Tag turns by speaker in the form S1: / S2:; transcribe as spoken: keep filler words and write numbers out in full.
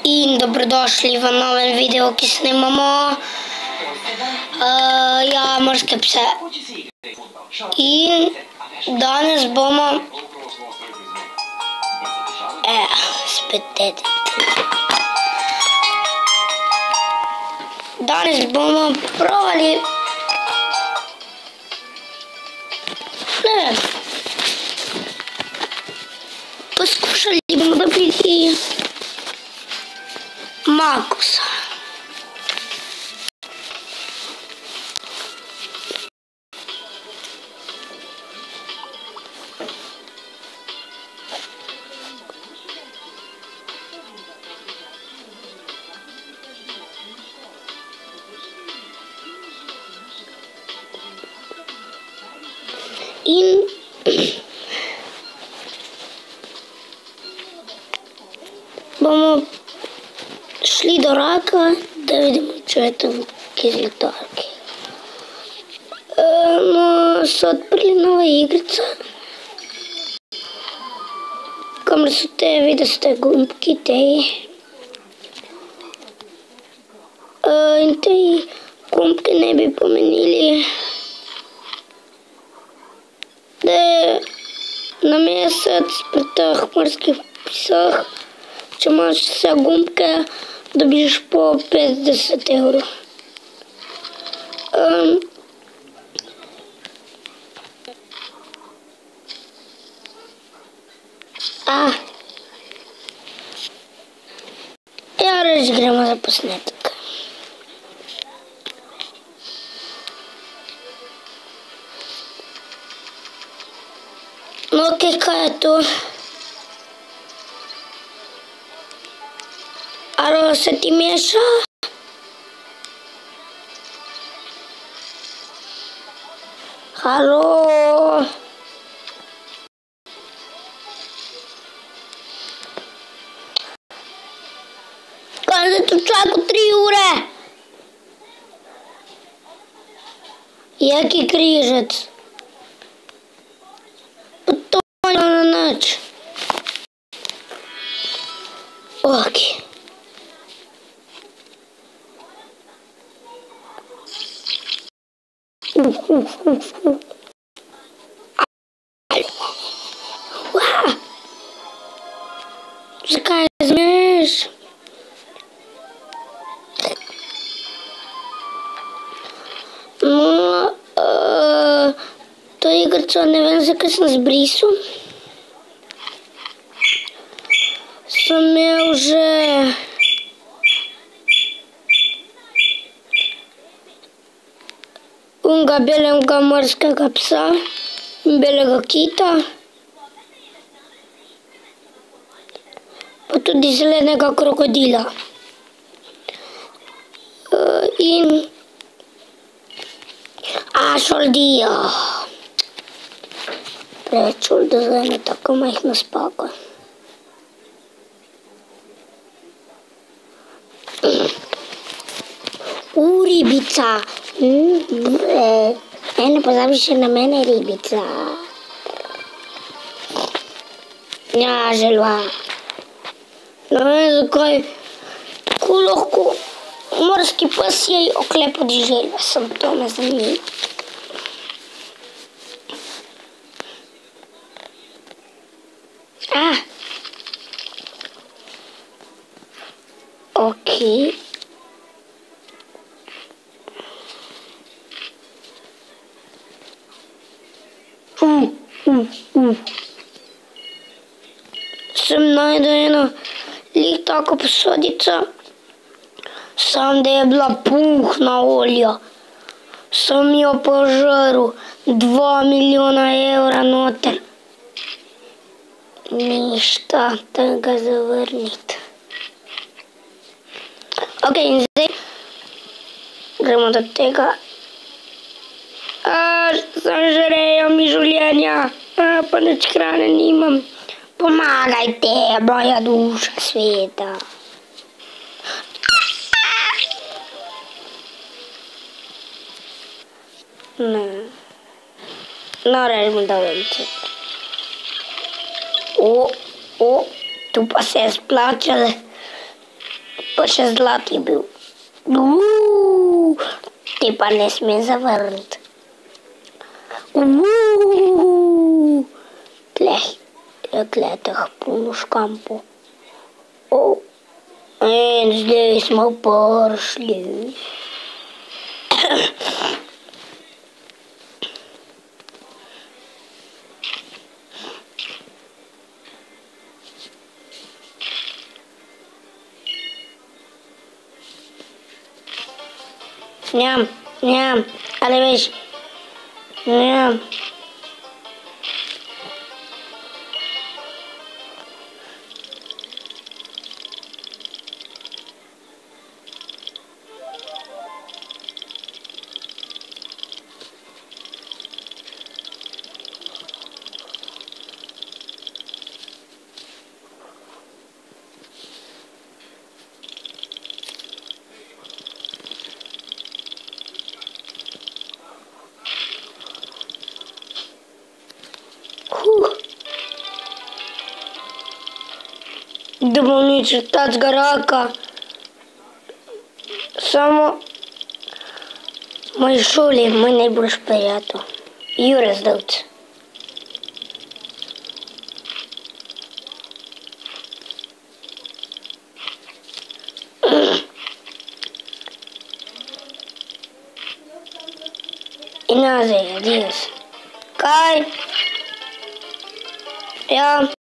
S1: In dobrodošli v novem videu, ki snemamo uh, ja, morske pse. In danes bomo eh, spet detektiv. Danes bomo provali ne vem, poskušali bomo dobiti Makusa. In bomo šli do raka, da vidimo, če je tam kiziltarki. E, no, so odprli nove igrice, kamor so te vidaste gumbki, teji. E, in teji gumbki ne bi pomenili, da je na mesec pri teh morskih pseh, če imaš vse gumbke, dobiš po petdeset evrov. Um, ah. Ja, reč gremo za posnetek. No, okej, kaj je to? Aro se ti meša? Halo? Kaj se tu čakal tri ure? Jaki križec? Pa to je na nič. Ok. Uf, uf, uf, uf. Wow. Zakaj zmeš? No, uh, to igrico ne vem, zakaj sem zbrisal. Sem imel že unga belega morskega psa in belega kita, pa tudi zelenega krokodila. Uh, in a šoldijo. Preveč šolda za eno tako majhno spako. U, ribica. Mm, e, ne pozabi še na mene, ribica. Ja, želva. Ne vem, zakaj tako lahko morski pes je oklepati želve, sem to me zanima. Ah. Ok. Uh, uh, uh. Sem najdel eno lik tako posodico, sam da je bila puhna olja. Sem jo požrl, dva milijona evra noter. Ništa, tega zavrniti. Ok, in zdaj gremo do tega. A, zažrejo mi življenja, a, pa nič hrane nimam. Pomagajte, moja duša sveta. Ne. No, režemo da velice. O, o, tu pa se je splačalo. Pa še zlati bil. Uuu, te pa ne sme zavrniti. Uuu, tle, tle teh puno škampov. Oh. In zdaj smo prišli. Njam, njam, ali veš, njam. Da bom nič tacga raka. Samo v moji šoli moj najboljši prijatelj, Jure Zdovc. In nazaj, adios. Kaj? Ja.